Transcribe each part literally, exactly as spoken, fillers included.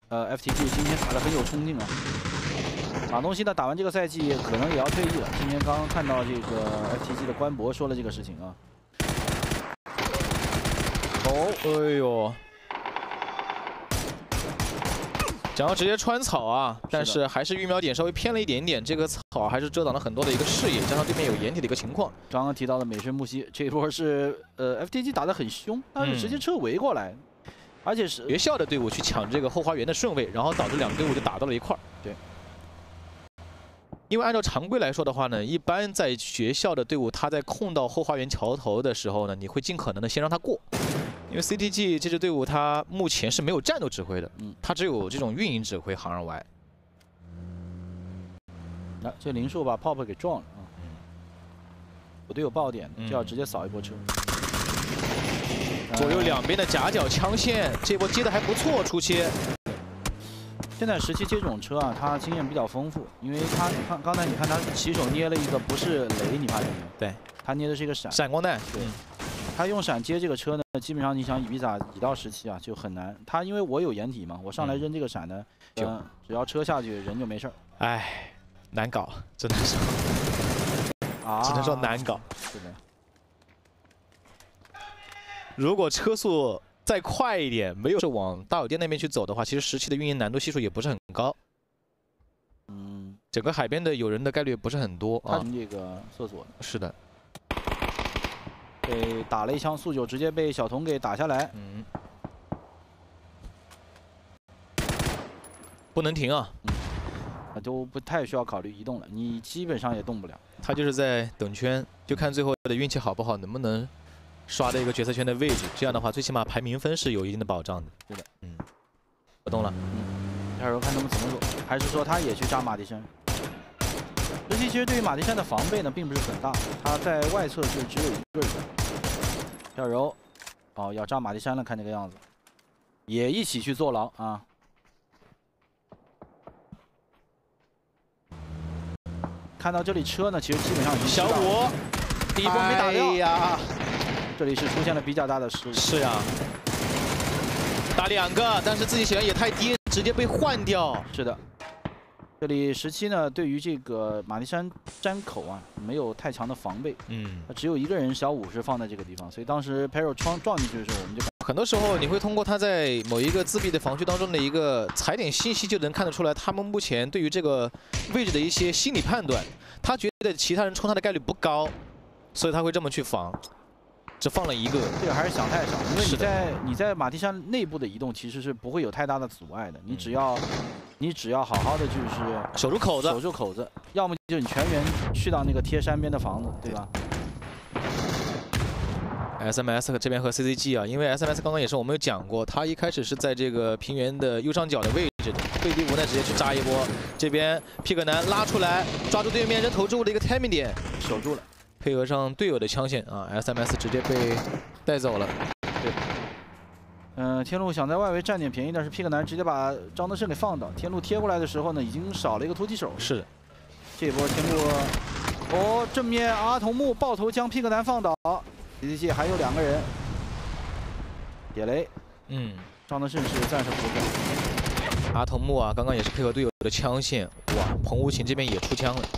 呃 F T G 今天打得很有冲劲啊。马东锡呢，打完这个赛季可能也要退役了。今天刚刚看到这个 F T G 的官博说了这个事情啊。哦， 哎呦！ 想要直接穿草啊，但是还是预瞄点稍微偏了一点点，这个草还是遮挡了很多的一个视野，加上对面有掩体的一个情况。 刚刚提到的美声木西这一波是呃 F T G 打得很凶，但是直接撤围过来，嗯、而且是学校的队伍去抢这个后花园的顺位，然后导致两个队伍就打到了一块儿。 对， 因为按照常规来说的话呢，一般在学校的队伍他在控到后花园桥头的时候呢，你会尽可能的先让他过。 因为 C T G 这支队伍，它目前是没有战斗指挥的，嗯，它只有这种运营指挥行而歪。 那、啊、这林树把 Pop 给撞了啊！嗯，我队有爆点，就要直接扫一波车。 嗯、左右两边的夹角枪线，这波接的还不错，出切。 现在十七接这种车啊，他经验比较丰富，因为他看刚才你看他起手捏了一个不是雷，你发现没有？ 对， 他捏的是一个闪闪光弹。 对。嗯 他用闪接这个车呢，基本上你想以比萨以到十七啊就很难。他因为我有掩体嘛，我上来扔这个闪呢，嗯、呃，只要车下去人就没事儿。 哎，难搞，只能说，啊，只能说难搞。 是的。 如果车速再快一点，没有是往大酒店那边去走的话，其实十七的运营难度系数也不是很高。嗯，整个海边的有人的概率不是很多啊。 这个厕所是的。 被打了一枪，速九直接被小童给打下来。 嗯，不能停啊！ 嗯，都不太需要考虑移动了，你基本上也动不了。 他就是在等圈，就看最后的运气好不好，能不能刷到一个决策圈的位置。这样的话，最起码排名分是有一定的保障的。 是的， 嗯，不动了。 嗯，到时候看他们怎么走，还是说他也去扎马蹄山？ 实际其实对于马蹄山的防备呢，并不是很大，他在外侧是只有一个人。小柔，哦，要扎马蹄山了，看这个样子，也一起去坐牢啊。看到这里车呢，其实基本上已经小五， 第一波没打掉呀， 这里是出现了比较大的失误。 是呀，打两个，但是自己血量也太低，直接被换掉。 是的。 这里十七呢，对于这个马蹄山山口啊，没有太强的防备。嗯，只有一个人小五是放在这个地方，所以当时 Pero 撞撞进去的时候，我们就很多时候你会通过他在某一个自闭的防区当中的一个踩点信息，就能看得出来他们目前对于这个位置的一些心理判断。他觉得其他人冲他的概率不高，所以他会这么去防。 只放了一个， 这个还是想太少，因为你在你在马蹄山内部的移动其实是不会有太大的阻碍的，你只要你只要好好的就是守住口子， 守住口子，要么就是你全员去到那个贴山边的房子，对吧 ？S M S 这边和 C C G 啊，因为 S M S 刚刚也是我们有讲过，他一开始是在这个平原的右上角的位置的，被逼无奈直接去扎一波，这边皮克南拉出来，抓住对面人头之物的一个 timing 点， 守住了。 配合上队友的枪线啊 ，S M S 直接被带走了。 对，嗯、呃，天路想在外围占点便宜，但是皮克南直接把张德胜给放倒。天路贴过来的时候呢，已经少了一个突击手。 是的， 这一波天路，哦，正面阿童木爆头将皮克南放倒 ，C C G 还有两个人，野雷，嗯，张德胜是暂时不在。 阿童木啊，刚刚也是配合队友的枪线，哇，彭无情这边也出枪了。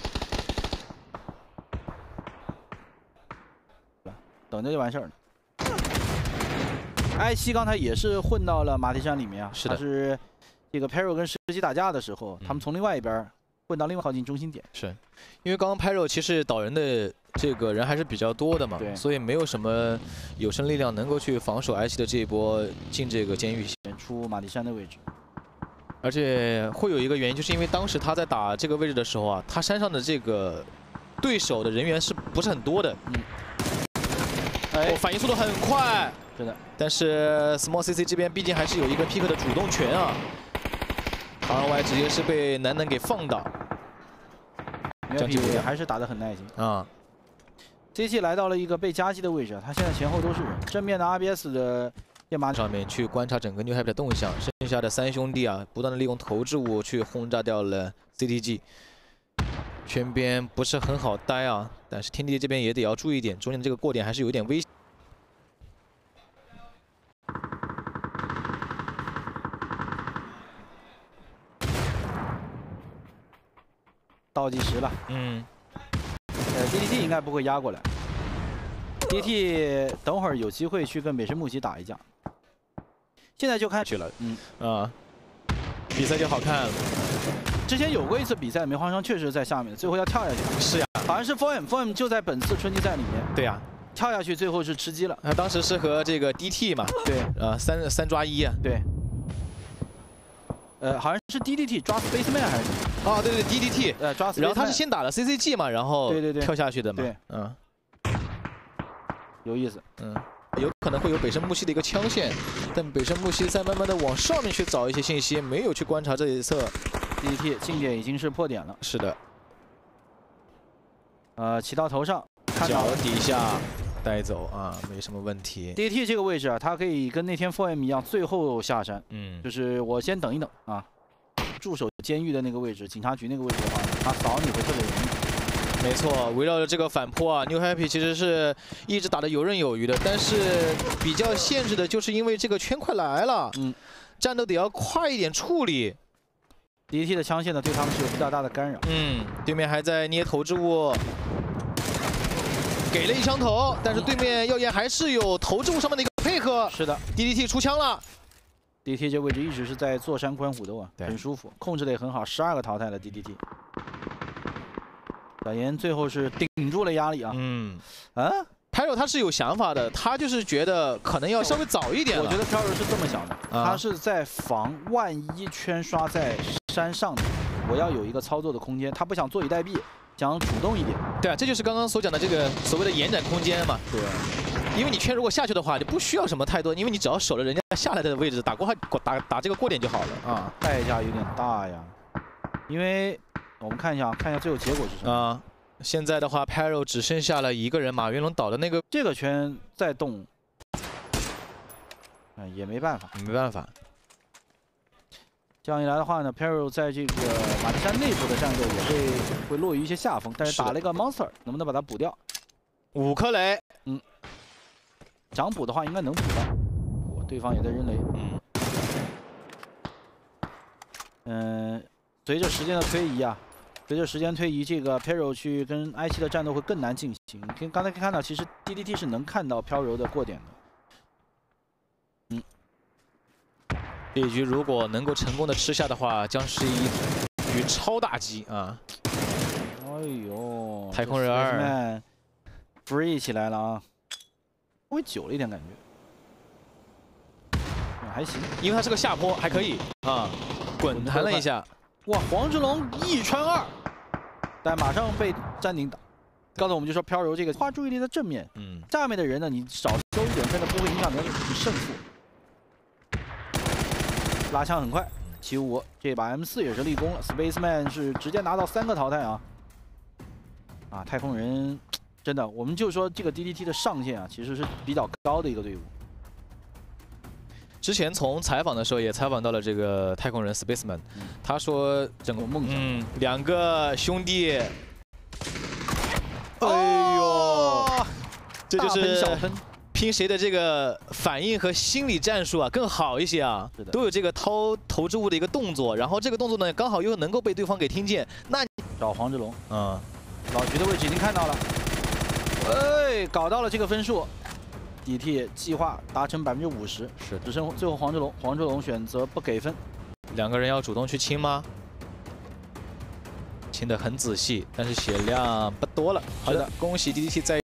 等着就完事儿了。艾希刚才也是混到了马蹄山里面啊， 是的， 他是这个 Pero 跟十七打架的时候，嗯、他们从另外一边混到另外靠近中心点。 是，因为刚刚 Pero 其实导人的这个人还是比较多的嘛， 对， 所以没有什么有生力量能够去防守艾希的这一波进这个监狱出马蹄山的位置。 而且会有一个原因，就是因为当时他在打这个位置的时候啊，他山上的这个对手的人员是不是很多的？嗯。 哦，反应速度很快， 是的。 但是 Small C C 这边毕竟还是有一个 pick 的主动权啊。R Y 直接是被南南给放倒， 将计不还是打得很耐心啊。C C 来到了一个被夹击的位置，他现在前后都是人，正面的 R B S 的电马上面去观察整个 New Happy 的动向，剩下的三兄弟啊，不断的利用投掷物去轰炸掉了 C T G。 圈边不是很好待啊，但是天地这边也得要注意一点，中间的这个过点还是有点危险。 倒计时了。 嗯。 呃 ，D D T 应该不会压过来。D D T 等会儿有机会去跟美式木吉打一架。现在就看去了， 嗯啊，比赛就好看了。 之前有过一次比赛，梅花双确实在下面，最后要跳下去。 是呀， 好像是 F O M，F O M 就在本次春季赛里面。 对呀。 跳下去，最后是吃鸡了。 他当时是和这个 D T 嘛， 对， 呃，三三抓一啊， 对。呃，好像是 D D T 抓 Spaceman 还是？ 哦，对对 ，D D T， 呃，抓 Spaceman。 然后他是先打了 C C G 嘛，然后对对对跳下去的嘛， 对， 嗯， 有意思， 嗯，有可能会有北深木系的一个枪线，但北深木系在慢慢的往上面去找一些信息，没有去观察这一侧。 D D T 近点已经是破点了。 是的。 呃，骑到头上，看到脚底下。 带走啊，没什么问题。 D D T 这个位置啊，它可以跟那天 F O M 一样，最后下山。嗯，就是我先等一等啊，驻守监狱的那个位置，警察局那个位置的话，他扫你会特别容易。 没错，围绕着这个反坡啊 ，New Happy 其实是一直打得游刃有余的，但是比较限制的就是因为这个圈快来了，嗯，战斗得要快一点处理。 D D T 的枪线呢，对他们是有比较大的干扰。 嗯，对面还在捏投掷物。 给了一枪头，但是对面耀焰还是有投掷物上面的一个配合。 是的 ，D D T 出枪了。 D D T 这位置一直是在坐山观虎斗啊，很舒服，控制的也很好，十二个淘汰了 D D T。小严最后是顶住了压力啊。嗯，啊 p a r o 他是有想法的，他就是觉得可能要稍微早一点了。 我觉得 p a r o 是这么想的，啊、他是在防万一圈刷在山上的，我要有一个操作的空间，他不想坐以待毙。 想主动一点， 对啊，这就是刚刚所讲的这个所谓的延展空间嘛。对，因为你圈如果下去的话，你不需要什么太多，因为你只要守着人家下来的位置，打过打打这个过点就好了啊。 代价有点大呀，因为我们看一下，看一下最后结果是什么啊？现在的话 ，P A R O 只剩下了一个人，马云龙倒的那个这个圈再动，哎，也没办法， 没办法。 这样一来的话呢 ，P A R O 在这个马蹄山内部的战斗也会会落于一些下风，但是打了一个 Monster， 能不能把它补掉？ 五颗雷， 嗯，想补的话应该能补到。我对方也在扔雷，嗯，嗯、呃，随着时间的推移啊，随着时间推移，这个 P A R O 去跟 I 七的战斗会更难进行。跟刚才可以看到，其实 D D T 是能看到 P A R O 的过点的。 这一局如果能够成功的吃下的话，将是一局超大击啊！ 哎呦， 太空人二 ，free 起来了啊！稍微久了一点感觉，嗯、还行， 因为它是个下坡，还可以啊，滚弹了一下。 哇，黄之龙一穿二，但马上被山顶打。刚才我们就说飘柔这个花注意力在正面，嗯，下面的人呢，你少收一点分的不会影响你的胜负。 拉枪很快，七五这把 M 四也是立功了 ，Spaceman 是直接拿到三个淘汰啊！啊，太空人真的，我们就说这个 D D T 的上限啊，其实是比较高的一个队伍。 之前从采访的时候也采访到了这个太空人 Spaceman，、嗯、他说整个梦想， 嗯，两个兄弟，哎呦，哦、这就是小喷。 拼谁的这个反应和心理战术啊更好一些啊，都有这个掏投掷物的一个动作，然后这个动作呢刚好又能够被对方给听见。那找黄志龙，嗯，老徐的位置已经看到了，哎，搞到了这个分数 ，D T 计划达成百分之五十，是只剩最后黄志龙，黄志龙选择不给分， 两个人要主动去清吗？清得很仔细，但是血量不多了。好的，恭喜 D D T在。